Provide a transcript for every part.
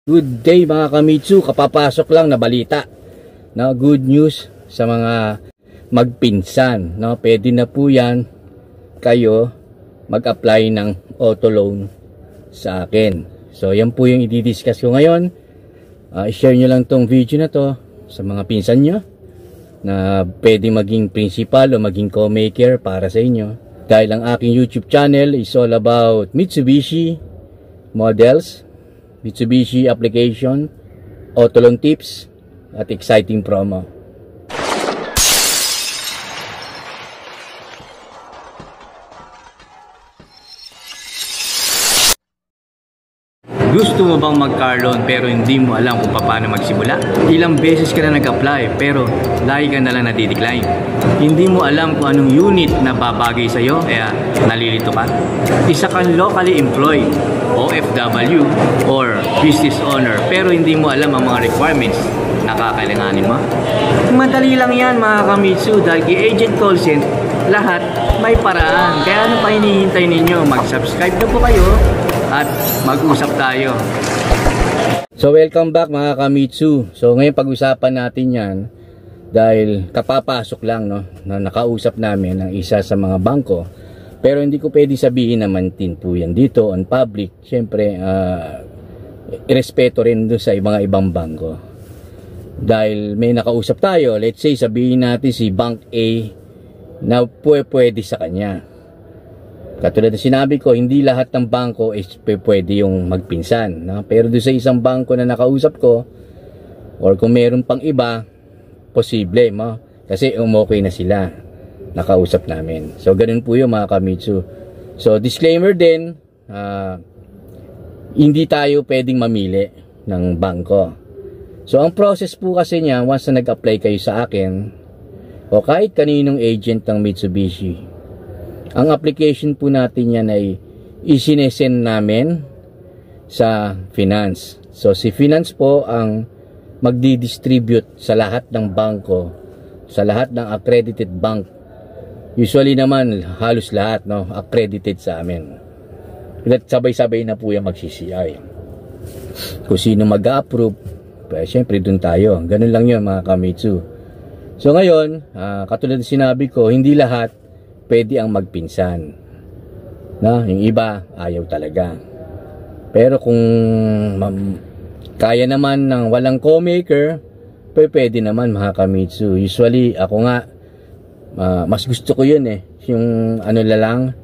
Good day mga kamitsu, kapapasok lang na balita. No, good news sa mga magpinsan. No, pwede na po yan kayo mag-apply ng auto loan sa akin. So yan po yung i-discuss ko ngayon. I-share nyo lang tong video na to sa mga pinsan nyo na pwede maging principal o maging co-maker para sa inyo. Dahil ang aking YouTube channel is all about Mitsubishi models, Mitsubishi application, auto loan tips, at exciting promo. Gusto mo bang mag-car loan pero hindi mo alam kung paano magsimula? Ilang beses ka na nag-apply pero lagi ka na lang nadidecline. Hindi mo alam kung anong unit na babagay sa'yo kaya nalilito ka? Isa kang locally employed, OFW, or business owner pero hindi mo alam ang mga requirements na kakailanganin mo? Madali lang yan mga kamitsu dahil kay-agent call center lahat may paraan. Kaya ano pa hinihintay ninyo? Mag-subscribe na po kayo at mag-usap tayo. So welcome back mga kamitsu. So ngayon pag-usapan natin yan dahil kapapasok lang no, na nakausap namin ng isa sa mga bangko. Pero hindi ko pwede sabihin naman tin po yan dito on public. Siyempre irespeto rin doon sa mga ibang bangko. Dahil may nakausap tayo, let's say sabihin natin si Bank A na pwede sa kanya. Katulad na sinabi ko, hindi lahat ng bangko is pwede yung magpinsan. No? Pero doon sa isang bangko na nakausap ko, or kung meron pang iba, posible. No? Kasi okay na sila. Nakausap namin. So, ganun po yung mga kamitsu. So, disclaimer din, hindi tayo pwedeng mamili ng bangko. So, ang process po kasi niya, once na nag-apply kayo sa akin, o kahit kaninong agent ng Mitsubishi, ang application po natin yan ay isinesend namin sa finance. So si finance po ang magdi-distribute sa lahat ng bangko, sa lahat ng accredited bank. Usually naman halos lahat no, accredited sa amin. Sabay-sabay na po yung mag-CCI. Kung sino mag-approve, syempre dun tayo. Ganun lang yun mga kamitsu. So ngayon, katulad ng sinabi ko, hindi lahat pwede ang magpinsan. No? Yung iba, ayaw talaga. Pero kung kaya naman ng walang co-maker, pwede naman mga kamitsu. Usually, ako nga, mas gusto ko yun eh. Yung ano lang,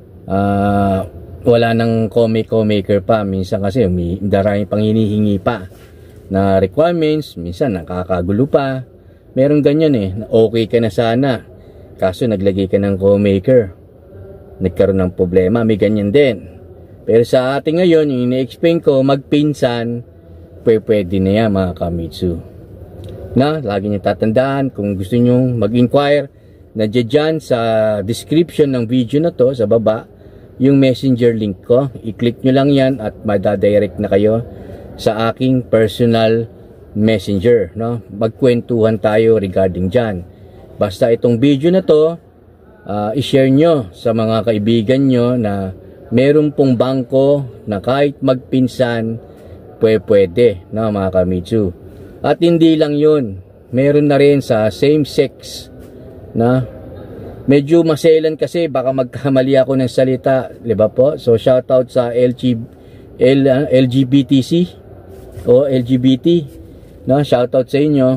wala nang co-maker pa. Minsan kasi, darami pang hinihingi pa na requirements. Minsan, nakakagulo pa. Meron ganyan eh. Okay ka na sana. Kaso naglagay ka ng co-maker, nagkaroon ng problema, may ganyan din. Pero sa ating ngayon, yung ina-explain ko, magpinsan, pwede na yan mga kamitsu. Na, lagi nyo tatandaan, kung gusto nyo mag-inquire, nandiyan dyan sa description ng video na to, sa baba, yung messenger link ko. I-click nyo lang yan at madadirect na kayo sa aking personal messenger. No? Magkwentuhan tayo regarding dyan. Basta itong video na to, i-share nyo sa mga kaibigan nyo na meron pong bangko na kahit magpinsan, pwede, no, mga kamitsu. At hindi lang yun, meron na rin sa same sex, na medyo maselan kasi baka magkamali ako ng salita, di ba po? So shoutout sa LGBTC o LGBT, no, shoutout sa inyo.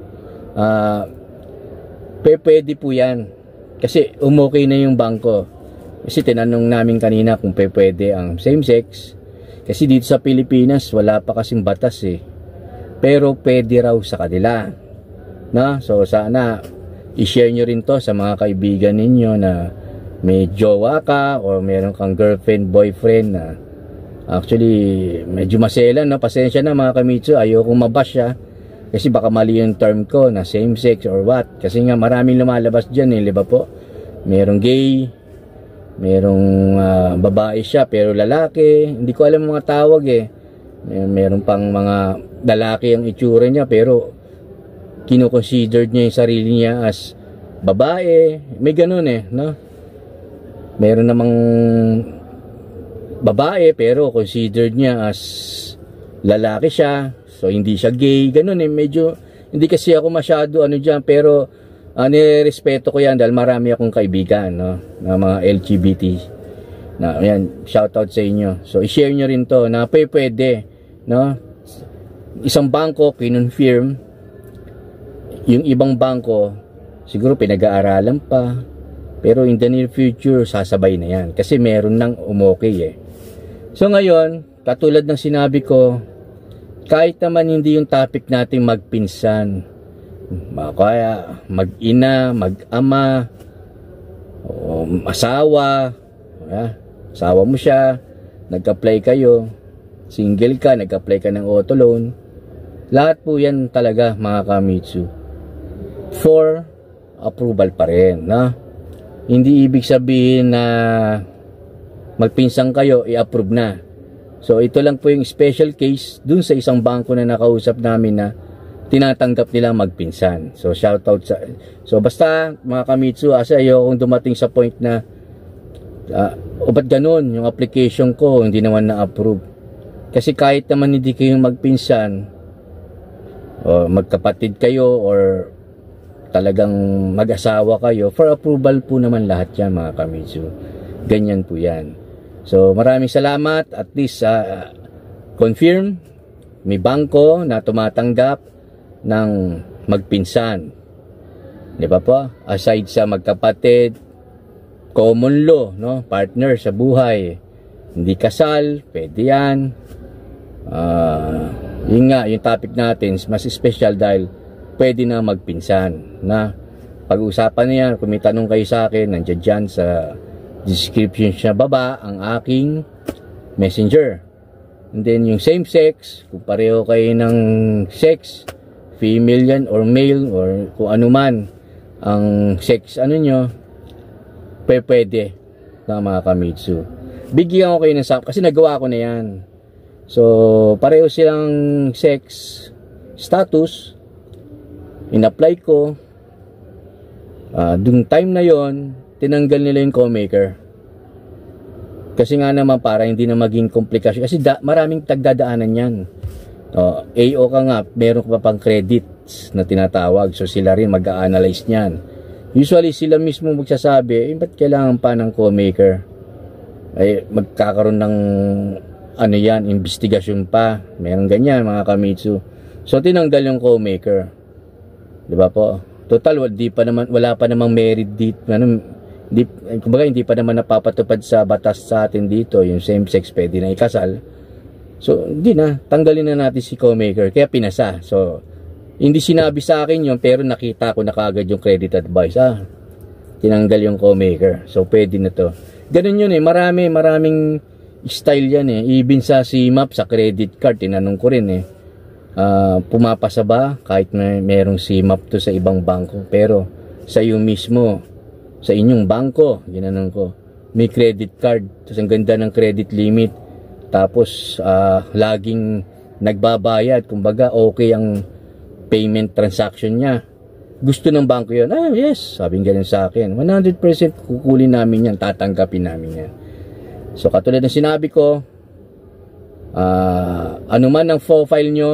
Pwede po yan kasi umokay na yung bangko. Kasi tinanong namin kanina kung pwede ang same sex, kasi dito sa Pilipinas wala pa kasing batas eh, pero pwede raw sa kanila, no? So sana i-share nyo rin to sa mga kaibigan ninyo na may jowa ka o meron kang girlfriend, boyfriend na actually medyo maselan, no? Pasensya na mga kamitsu, ayokong mabash siya. Kasi baka mali yung term ko na same sex or what. Kasi nga maraming lumalabas dyan eh, di ba po? Merong gay, merong babae siya pero lalaki. Hindi ko alam mga tawag eh. Meron pang mga lalaki ang itsura niya pero kinoconsidered niya yung sarili niya as babae. May ganun eh, no? Meron namang babae pero considered niya as lalaki siya, so hindi siya gay, ganun eh, medyo, hindi kasi ako masyado ano dyan, pero nirespeto ko yan dahil marami akong kaibigan, no, na mga LGBT, na yan, shoutout sa inyo. So i-share nyo rin to, na pwede, no, isang bangko, kinonfirm, yung ibang bangko, siguro pinag-aaralan pa, pero in the near future, sasabay na yan. Kasi meron nang umokay eh. So ngayon, katulad ng sinabi ko, kahit naman hindi yung topic nating magpinsan, kaya mag-ina, mag-ama, o asawa, asawa mo siya, nag-apply kayo, single ka, nag-apply ka ng auto loan, lahat po yan talaga mga Kamitsu, for approval pa rin, no? Hindi ibig sabihin na magpinsang kayo, i-approve na. So ito lang po yung special case dun sa isang bangko na nakausap namin na tinatanggap nila magpinsan. So shoutout sa... So basta mga Kamitsu, asa ayokong dumating sa point na o ba't ganun yung application ko, hindi naman na-approve. Kasi kahit naman hindi kayo magpinsan, o magkapatid kayo, or talagang mag-asawa kayo, for approval po naman lahat yan mga Kamitsu. Ganyan po yan. So maraming salamat, at least confirm, may bangko na tumatanggap ng magpinsan. Di ba po? Aside sa magkapatid, common law, no? Partner sa buhay, hindi kasal, pwede yan. Yun nga, yung topic natin, mas special dahil pwede na magpinsan, na pag-usapan niya. Kung may tanong kayo sa akin, nandiyan dyan sa description sa baba ang aking messenger. And then yung same sex, kung pareho kayo ng sex, female yan or male, or kung ano man ang sex ano nyo, pwede na mga Kamitsu. Bigyan ko kayo ng sample kasi nagawa ko na yan. So pareho silang sex status, in-apply ko, dung time na yon tinanggal nila yung co-maker. Kasi nga naman para hindi na maging komplikasyon. Kasi maraming tagdadaanan yan. AO ka nga, meron ka pa pang credits na tinatawag. So sila rin mag-a-analyze niyan. Usually sila mismo magsasabi, ba't kailangan pa ng co-maker? Ay, magkakaroon ng ano yan, investigasyon pa. Meron ganyan mga Kamitsu. So tinanggal yung co-maker. Diba po? Total, wala pa namang married dito. Kumbaga, hindi pa naman napapatupad sa batas sa atin dito. Yung same sex pwede na ikasal. So, hindi na. Tanggalin na natin si co-maker. Kaya pinasa. So, hindi sinabi sa akin yun, pero nakita ko na kaagad yung credit advice. Tinanggal yung co-maker. So, pwede na to. Ganun yun eh. Maraming style yan eh. Even sa CMAP, sa credit card, tinanong ko rin eh. Pumapasa ba kahit merong CMAP to sa ibang bangko, pero sa iyo mismo, sa inyong bangko, ginanong ko, may credit card, tapos ang ganda ng credit limit, tapos laging nagbabayad, kumbaga okay ang payment transaction niya, gusto ng bangko yun, yes, sabing ganun sa akin, 100% kukulin namin yan, tatanggapin namin yan. So katulad ng sinabi ko, ano man ang profile nyo,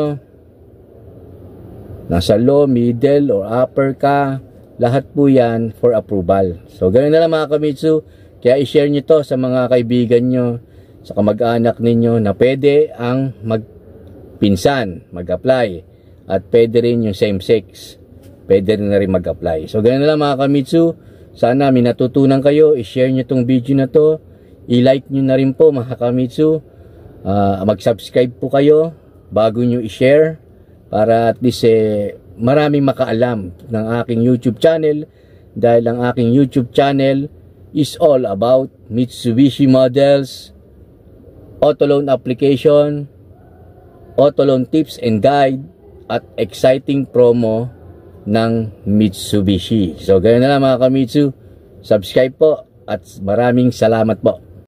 nasa low, middle, or upper ka, lahat po yan for approval. So ganoon na lang mga Kamitsu. Kaya i-share nyo to sa mga kaibigan nyo, sa kamag-anak ninyo, na pwede ang magpinsan, mag-apply, at pwede rin yung same sex, pwede rin na rin mag-apply. So ganoon na lang mga Kamitsu. Sana may natutunan kayo. I-share nyo tong video na to, i-like nyo na rin po mga Kamitsu. Mag-subscribe po kayo bago nyo i-share, para at least maraming makaalam ng aking YouTube channel, dahil ang aking YouTube channel is all about Mitsubishi models, auto loan application, auto loan tips and guide, at exciting promo ng Mitsubishi. So ganoon na lang mga Kamitsu, subscribe po at maraming salamat po.